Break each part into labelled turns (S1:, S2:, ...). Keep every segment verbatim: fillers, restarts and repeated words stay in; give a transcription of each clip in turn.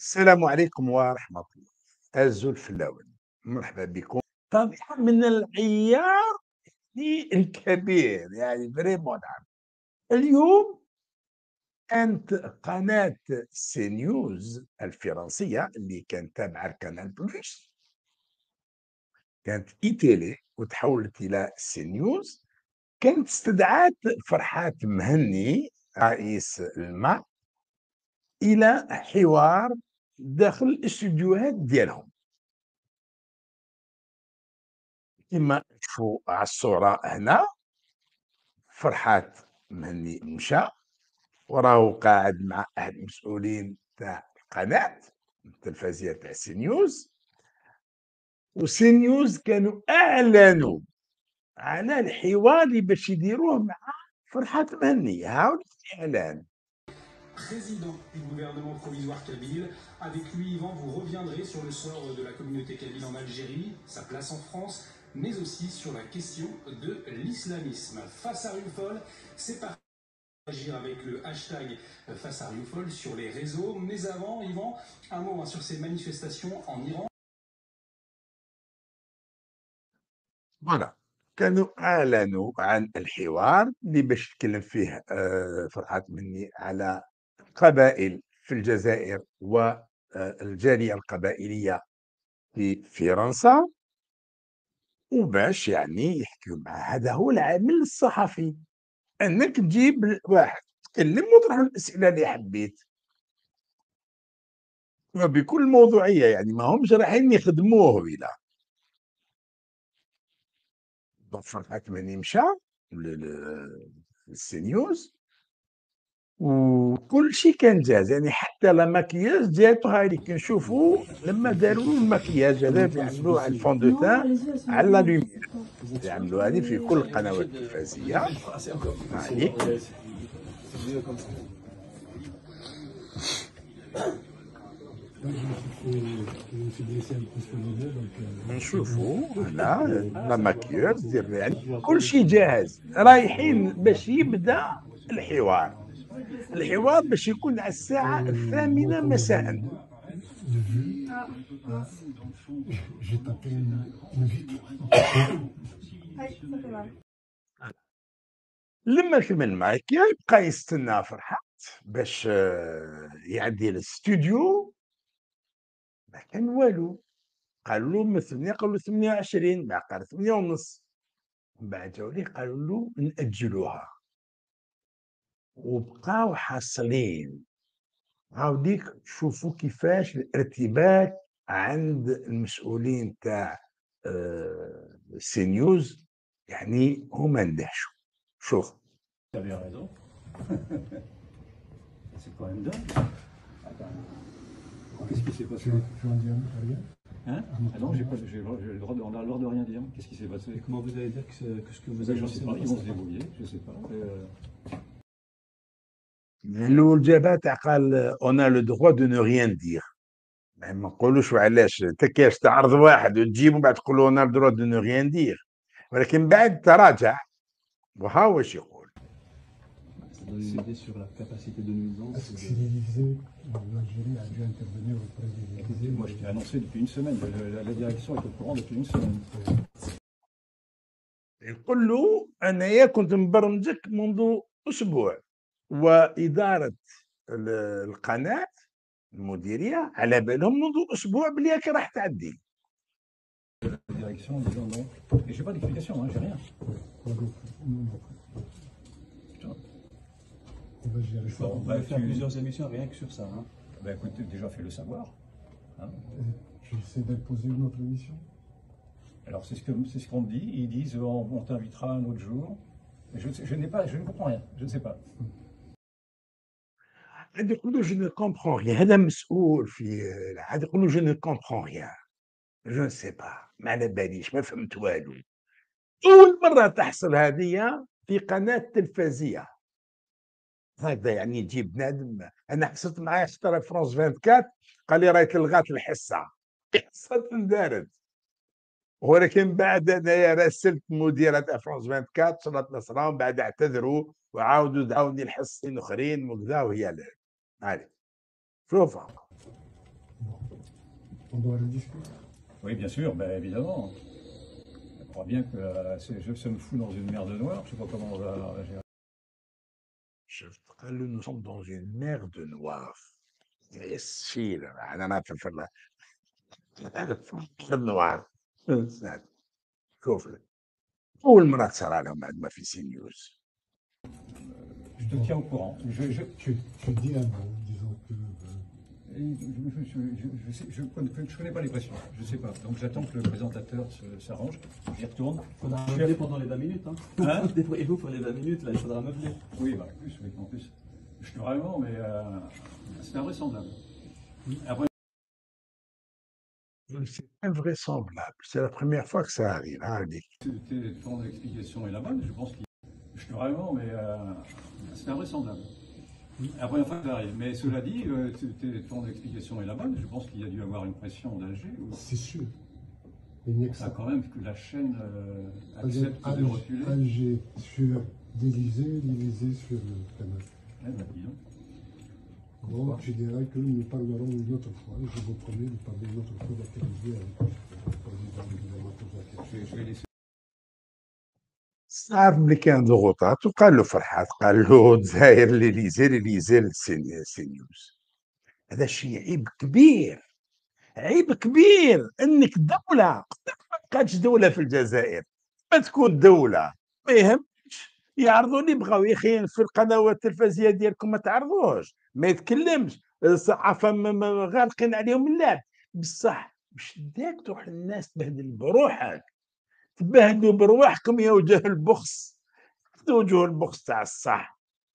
S1: السلام عليكم ورحمة الله. أزو الفلاون، مرحبا بكم. طبيعة من العيار الكبير، يعني فريمون نعم. اليوم كانت قناة سي نيوز الفرنسية اللي كانت تابعة لكانال بلوس، كانت إي تيلي وتحولت إلى سي نيوز. كانت استدعت فرحات مهني رئيس الما إلى حوار داخل الاستديوهات ديالهم. كما تشوفوا على الصورة هنا، فرحات مهني مشى وراه قاعد مع أحد المسؤولين تاع القناة التلفزية تاع سي نيوز، وسي نيوز كانوا أعلنوا على الحوار اللي باش يديروه مع فرحات مهني. هاو الإعلان.
S2: Président du gouvernement provisoire kabyle. Avec lui, Yvan, vous reviendrez sur le sort de la communauté kabyle en Algérie, sa place en France, mais aussi sur la question de l'islamisme. Face à Rufol, c'est parti agir avec le hashtag face à Rufol sur les réseaux. Mais avant, Yvan, un mot hein, sur ces manifestations en Iran.
S1: فوالا، كانوا أعلنوا عن الحوار اللي باش يتكلم فيه آه، فرحات مني على قبائل في الجزائر والجالية القبائلية في فرنسا، وباش يعني يحكيو معاه. هذا هو العمل الصحفي، انك تجيب واحد تكلم وتطرح له الاسئله اللي حبيت وبكل موضوعيه، يعني ما همش رايحين يخدموه بلا. دونك فرحات مني مشى للسي نيوز وكل شيء كان جاهز، يعني حتى لا ماكياج جاتو هاي اللي كنشوفوا لما داروا له الماكياج هذا يعملوه على الفون دو تان على لا لوميير، يعملوا هذه في كل القنوات التلفزية. هاي نشوفوا هنا لا ماكياج دير، يعني كل شيء جاهز، رايحين باش يبدا الحوار. الحوار باش يكون على الساعة الثامنة مساء. لما كمل الماكياج بقى يستنى فرحات باش آه، يعدي الاستوديو. ما كان والو، قالوا له من ثمانية، قالوا له ثمانية وعشرين، بعد قال ثمانية ونص، من بعد جاو ليه قالوا له نأجلوها، وبقاو حاصلين. هاوديك شوفوا كيفاش الارتباك عند المسؤولين تاع آه، سي نيوز، يعني هما اندهشوا. شوف
S3: Tu avais raison. C'est quand même dingue. Attends. Qu'est-ce qui s'est passé?
S4: Tu vas dire rien?
S3: Hein? Ah non, j'ai pas, j'ai, j'ai le droit de, on a le droit de rien dire. Qu'est-ce qui s'est passé?
S4: Et comment vous allez dire que, que ce que vous
S3: Ben,
S4: avez
S3: je
S4: lancé
S3: sais pas,
S4: ne
S3: ils vont
S4: passe
S3: se
S4: pas?
S3: débrouiller, je sais pas. Euh,
S1: الاول جابها تاع قال اون لو دروا دو نو ريان دير، ما نقولوش علاش انت كاش تعرض واحد وتجيب ومن بعد تقول له اون لو دروا دو نو ريان دير، ولكن بعد تراجع وها واش يقول.
S4: Ça donne une idée sur la capacité de nuisance. Est-ce que c'est l'Élysée, l'Algérie a dû intervenir auprès de l'Élysée?
S3: moi, je t'ai annoncé depuis une semaine. La, la direction est au courant depuis une semaine.
S1: يقول له انايا كنت مبرمجك منذ اسبوع، واداره ال- القناه المديريه على بالهم منذ اسبوع بلي راك راح تعدي.
S3: La direction en disant non. Et j'ai pas d'explication, hein, j'ai rien. Putain.
S4: On va gérer ça.
S3: Bon,
S4: On
S3: bah,
S4: va faire
S3: tu-
S4: plusieurs émissions rien que sur ça. Hein.
S3: Ben écoute, déjà fais-le savoir. Hein.
S4: Tu essaies d'imposer une autre émission?
S3: Alors c'est ce que c'est ce qu'on me dit. Ils disent on, on t'invitera un autre jour. Je, je n'ai pas, je ne comprends rien. Je ne sais pas.
S1: غادي يقول له جو نو كومبخون ريان، هذا مسؤول في غادي يقول له جو نو كومبخون ريان، جو سي با، ما على باليش، ما فهمت والو. اول مره تحصل هذه في قناه تلفزيه، هذا يعني تجيب بنادم. انا حصلت معاه اشترى فرونس أربعة وعشرين، قال لي راهي تلغات الحصه، الحصه تندارت، ولكن بعد انايا راسلت مديره تاع فرونس أربعة وعشرين صلات نصرة، ومن بعد اعتذروا وعاودوا دعوني لحصتين اخرين وكذا، وهي لا. هذه شوفها
S4: On doit le discuter.
S3: Oui, bien sûr, ben, évidemment. Je crois bien que euh, c'est- je, ça me fout dans une merde noire, je sais pas comment on va gérer.
S1: شفت قال له nous sommes dans une mer de noir. الشيل انا ما في الفرق النوار إنسان. شوف لك اول مره تصرى لهم بعد ما في سي نيوز.
S3: Je te tiens au courant. Je, je,
S4: Tu, tu dis un mot, disons que. euh,
S3: je, je, je, je, je sais- je connais, je connais pas les pressions, je sais pas. Donc j'attends que le présentateur se- s'arrange, j'y retourne.
S5: Il faudra
S3: Je-
S5: meubler pendant les vingt minutes. Hein.
S3: Hein
S5: Débrouillez-vous pour les vingt minutes, là, il faudra meubler.
S3: Oui, bah, en plus, oui, en plus. Je suis vraiment, mais euh, c'est invraisemblable. Après,
S1: C'est invraisemblable. C'est la première fois que ça arrive. Hein, Dick.
S3: tes- ton explication est la bonne, je pense qu'il. Je suis vraiment, mais euh, c'est invraisemblable. La première fois que ça arrive. Mais cela dit, euh, t- t- ton explication est la bonne, je pense qu'il y a dû avoir une pression d'Alger. Ou...
S4: C'est sûr. Il n'y a que
S3: Ça,
S4: ça.
S3: quand même, que la chaîne euh,
S4: Alger,
S3: accepte de reculer.
S4: Alger sur l'Élysée, l'Élysée sur le canal.
S3: Eh ben, dis donc.
S4: Donc, je dirais que nous parlerons une autre fois. Je vous promets de parler une autre fois d'actualité avec le président du gouvernement de la question.
S3: Je vais, je vais laisser.
S1: عارف ملي كان ضغوطات وقال له فرحات قال له الجزائر ليليزي ليليزي للسي- سي نيوز. هذا شيء عيب كبير، عيب كبير انك دوله ما بقاتش دوله في الجزائر، ما تكون دوله ما يهمش يعرضوا اللي بغاو يا اخي في القنوات التلفزيونيه ديالكم ما تعرضوش ما يتكلمش الصحافه ما- ما- غالقين عليهم اللعب بصح مش داك تروح الناس تبهدل بروحك تبهدلوا برواحكم يا وجه البخس وجه البخس تاع الصح.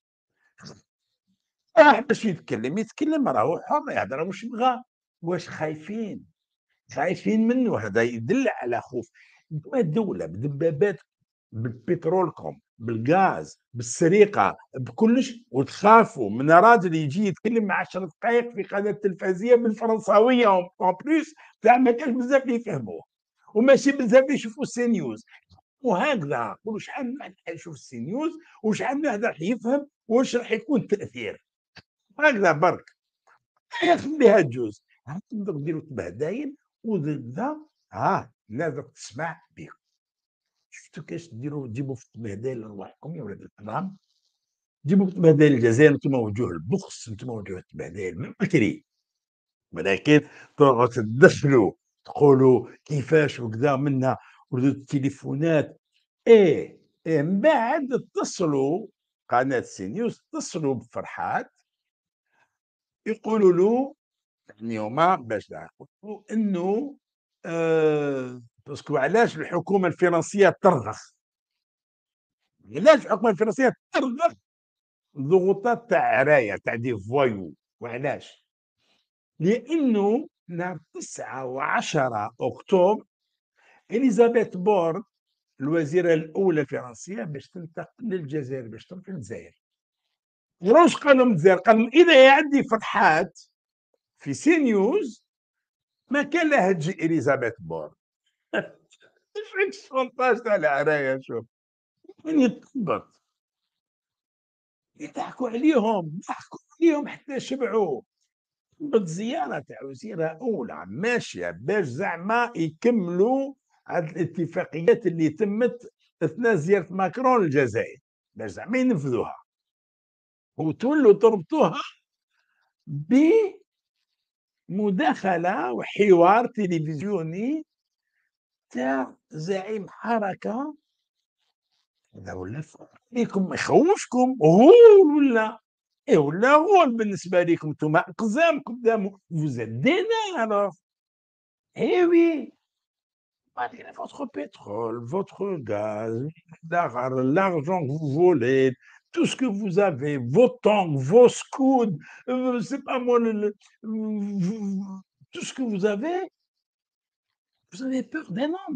S1: راح باش يتكلم يتكلم راهو حر يهضر واش بغى. واش خايفين خايفين منه؟ هذا يدل على خوف. انتم الدوله بدبابات ببترولكم بالغاز بالسرقه بكلش وتخافوا من راجل يجي يتكلم مع عشر دقائق في قناه تلفزيونيه بالفرنساويه اون بليس تاع ما كانش بزاف يفهموه وماشي بزاف يشوفوا سي نيوز. وهكذا نقولوا شحال من واحد يشوف سي نيوز وشحال من واحد راح يفهم واش راح يكون التاثير. هكذا برك خليها تجوز. ها تبداو ديروا تبهداين وذا ها الناس راك تسمع بكم. شفتوا كاش ديروا تجيبوا في التبهداين لرواحكم يا ولاد الحرام. جيبوا في التبهداين الجزائر انتم وجوه البخس انتم وجوه التبهداين من بكري. ولكن تروحوا تدخلوا تقولوا كيفاش وكذا منا ولدوا التليفونات ايه ايه من بعد اتصلوا قناه سي نيوز اتصلوا بفرحات يقولوا له يعني هما باش يقولوا انه آه باسكو علاش الحكومه الفرنسيه ترضخ. علاش الحكومه الفرنسيه ترضخ ضغوطات تاع عرايه تاع دي فوايو. وعلاش؟ لانه نهار تسعة وعشرة اكتوبر اليزابيث بورن الوزيره الاولى الفرنسيه باش تنتقل للجزائر باش تروح للجزائر. وروش قال لهم الجزائر قال لهم اذا عندي فرحات في سي نيوز ما كان لها تجي اليزابيث بورن. شويه الشونطاج تاع العرايه. شوف وين يتضبط يضحكوا عليهم ضحكوا عليهم حتى شبعوا. بالزياره تاع وزيره اولى ماشيه باش زعما يكملوا هاد الاتفاقيات اللي تمت اثناء زياره ماكرون للجزائر باش زعما ينفذوها وتولوا تربطوها بمداخله وحوار تلفزيوني تاع زعيم حركه. هذا ولا فيكم يخوفكم غول ولا ايه ولا غول بالنسبه لكم انتم اقزام قدامه vous êtes des nains alors. Eh oui, malgré votre pétrole, votre gaz, l'argent que vous volez, tout ce que vous avez, vos tanks, vos scouts, euh, c'est pas moi, le, le, vous- tout ce que vous avez, vous avez peur d'un homme.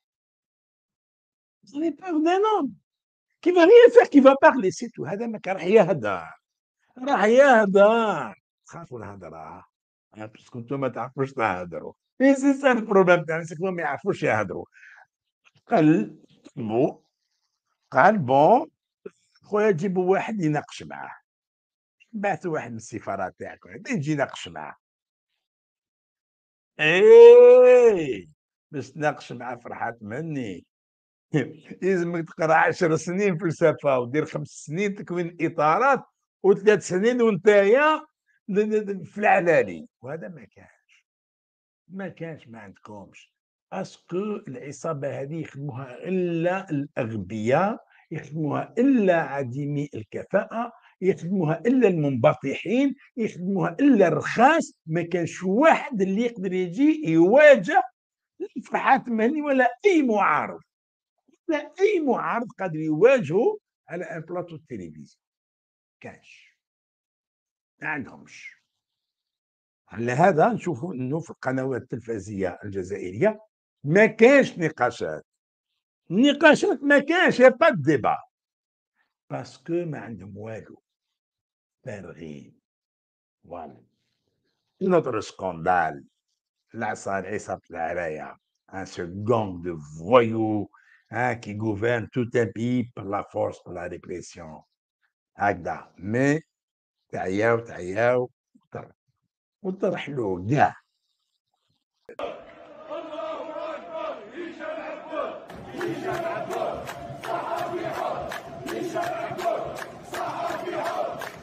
S1: Vous avez peur d'un homme qui va rien faire, qui va parler, c'est tout. هذا ما كان راح يهدر راح يهدر. تخافوا الهدرة باسكو انتم ما تعرفوش تهدروا. اي سي سا البروبليم تاع الناس ما يعرفوش يهدروا. قال بو قال بون خويا جيبوا واحد يناقش معاه. بعثوا واحد من السفارات تاعكم يجي يناقش معاه. ايه باش تناقش مع فرحات مني يلزمك تقرا عشر سنين فلسفه ودير خمس سنين تكوين اطارات وثلاث سنين وانتايا في العلالي، وهذا ما كانش ما كانش ما عندكمش. اسكو العصابه هذه يخدموها الا الاغبياء، يخدموها الا عديمي الكفاءه، يخدموها الا المنبطحين، يخدموها الا الرخاص. ما كانش واحد اللي يقدر يجي يواجه فرحات مهني ولا اي معارض، لا اي معارض قادر يواجهه على ان بلاطو التلفزيون. كانش ما عندهمش. على هذا نشوفوا انه في القنوات التلفزيونيه الجزائريه ما كانش نقاشات، النقاشات ما كانش با ديبا، باسكو ما عندهم والو، فارغين. فوالا نوتر سكوندال العصا عصابة العرايا، un ce gang de voyous hein, qui gouverne tout un pays par la force, par la répression. هكذا مي تعياو تعياو وترحلوا كاع.
S6: الله اكبر. عيش العبود. عيش